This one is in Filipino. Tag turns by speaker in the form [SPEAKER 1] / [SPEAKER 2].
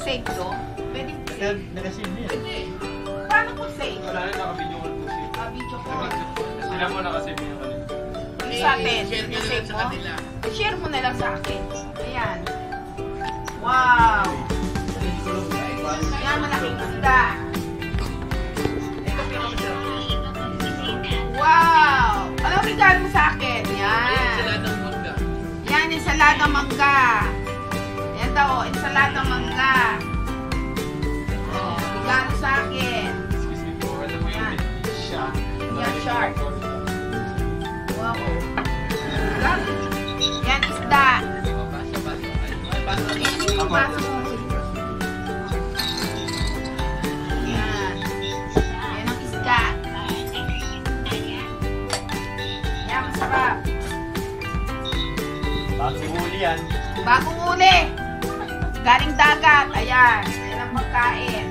[SPEAKER 1] save to? Pwede po save.
[SPEAKER 2] Nag-save niya.
[SPEAKER 1] Paano po save?
[SPEAKER 3] Wala rin, naka-video call po siya.
[SPEAKER 1] Video call.
[SPEAKER 3] Sila mo nakasave niya kanina.
[SPEAKER 1] Ano sa atin?
[SPEAKER 4] Share nyo na lang sa kanila.
[SPEAKER 1] Share mo na lang sa akin. Ayan. Wow! Ayan, malaking isda. Wow! Anong regalo mo sa akin? Yan.
[SPEAKER 4] Ensaladang mangga.
[SPEAKER 1] Yan, ensalada mangga. Yan daw, ensalada mangga. Oh, regalo sa akin.
[SPEAKER 3] Excuse me po, alam mo yung siya.
[SPEAKER 1] Yan, shark. Wow. Yan, isda. Pasok mo. Yan. Yan ang isda. Yan, masarap.
[SPEAKER 2] Bagong huli yan.
[SPEAKER 1] Bagong uli. Galing dagat. Ayan. Ayan ang pagkain.